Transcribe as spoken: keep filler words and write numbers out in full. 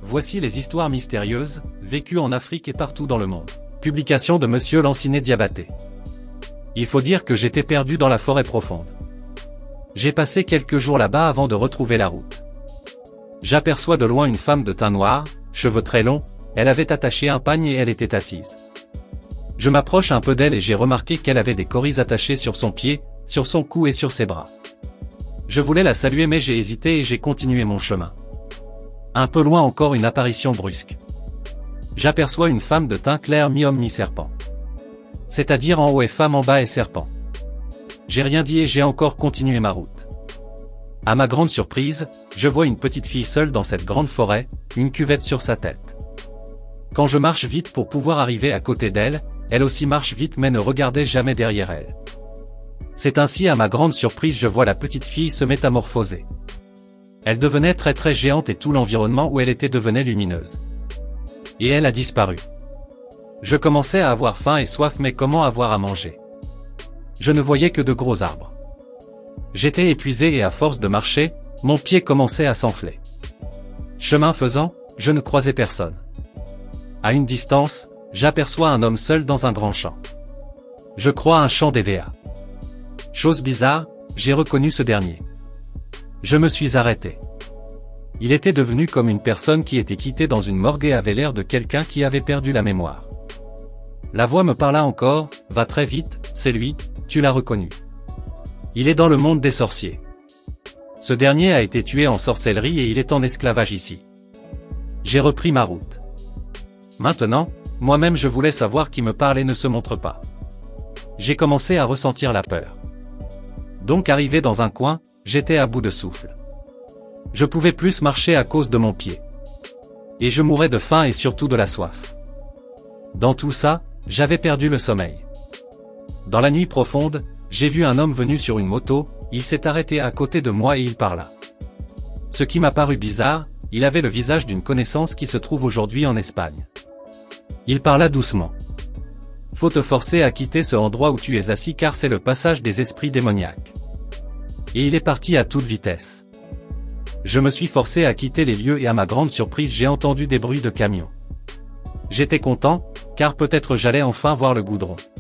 Voici les histoires mystérieuses, vécues en Afrique et partout dans le monde. Publication de Monsieur Lancinet Diabaté. Il faut dire que j'étais perdu dans la forêt profonde. J'ai passé quelques jours là-bas avant de retrouver la route. J'aperçois de loin une femme de teint noir, cheveux très longs, elle avait attaché un pagne et elle était assise. Je m'approche un peu d'elle et j'ai remarqué qu'elle avait des coris attachés sur son pied, sur son cou et sur ses bras. Je voulais la saluer mais j'ai hésité et j'ai continué mon chemin. Un peu loin encore une apparition brusque. J'aperçois une femme de teint clair mi-homme mi-serpent. C'est-à-dire en haut et femme en bas et serpent. J'ai rien dit et j'ai encore continué ma route. À ma grande surprise, je vois une petite fille seule dans cette grande forêt, une cuvette sur sa tête. Quand je marche vite pour pouvoir arriver à côté d'elle, elle aussi marche vite mais ne regardait jamais derrière elle. C'est ainsi à ma grande surprise je vois la petite fille se métamorphoser. Elle devenait très très géante et tout l'environnement où elle était devenait lumineuse. Et elle a disparu. Je commençais à avoir faim et soif mais comment avoir à manger? Je ne voyais que de gros arbres. J'étais épuisé et à force de marcher, mon pied commençait à s'enfler. Chemin faisant, je ne croisais personne. À une distance, j'aperçois un homme seul dans un grand champ. Je crois un champ d'E V A. Chose bizarre, j'ai reconnu ce dernier. Je me suis arrêté. Il était devenu comme une personne qui était quittée dans une morgue et avait l'air de quelqu'un qui avait perdu la mémoire. La voix me parla encore, va très vite, c'est lui, tu l'as reconnu. Il est dans le monde des sorciers. Ce dernier a été tué en sorcellerie et il est en esclavage ici. J'ai repris ma route. Maintenant, moi-même je voulais savoir qui me parle et ne se montre pas. J'ai commencé à ressentir la peur. Donc arrivé dans un coin, j'étais à bout de souffle. Je pouvais plus marcher à cause de mon pied. Et je mourais de faim et surtout de la soif. Dans tout ça, j'avais perdu le sommeil. Dans la nuit profonde, j'ai vu un homme venu sur une moto, il s'est arrêté à côté de moi et il parla. Ce qui m'a paru bizarre, il avait le visage d'une connaissance qui se trouve aujourd'hui en Espagne. Il parla doucement. Faut te forcer à quitter ce endroit où tu es assis car c'est le passage des esprits démoniaques. Et il est parti à toute vitesse. Je me suis forcé à quitter les lieux et à ma grande surprise j'ai entendu des bruits de camions. J'étais content, car peut-être j'allais enfin voir le goudron.